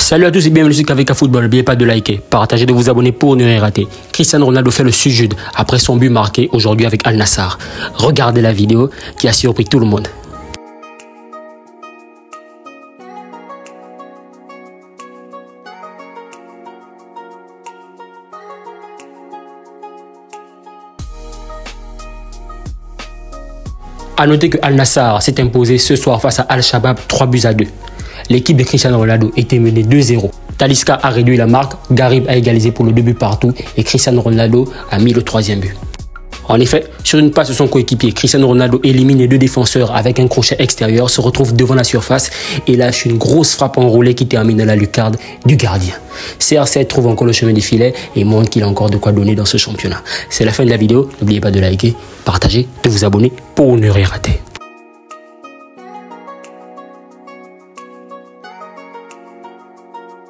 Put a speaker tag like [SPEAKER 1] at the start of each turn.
[SPEAKER 1] Salut à tous et bienvenue sur KVK Football. N'oubliez pas de liker, partager, de vous abonner pour ne rien rater. Cristiano Ronaldo fait le sujud après son but marqué aujourd'hui avec Al Nassr. Regardez la vidéo qui a surpris tout le monde. A noter que Al Nassr s'est imposé ce soir face à Al-Shabaab 3-2. L'équipe de Cristiano Ronaldo était menée 2-0. Talisca a réduit la marque, Garib a égalisé pour le 2 buts partout et Cristiano Ronaldo a mis le 3e but. En effet, sur une passe de son coéquipier, Cristiano Ronaldo élimine les deux défenseurs avec un crochet extérieur, se retrouve devant la surface et lâche une grosse frappe enroulée qui termine à la lucarne du gardien. CR7 trouve encore le chemin du filet et montre qu'il a encore de quoi donner dans ce championnat. C'est la fin de la vidéo, n'oubliez pas de liker, partager, de vous abonner pour ne rien rater.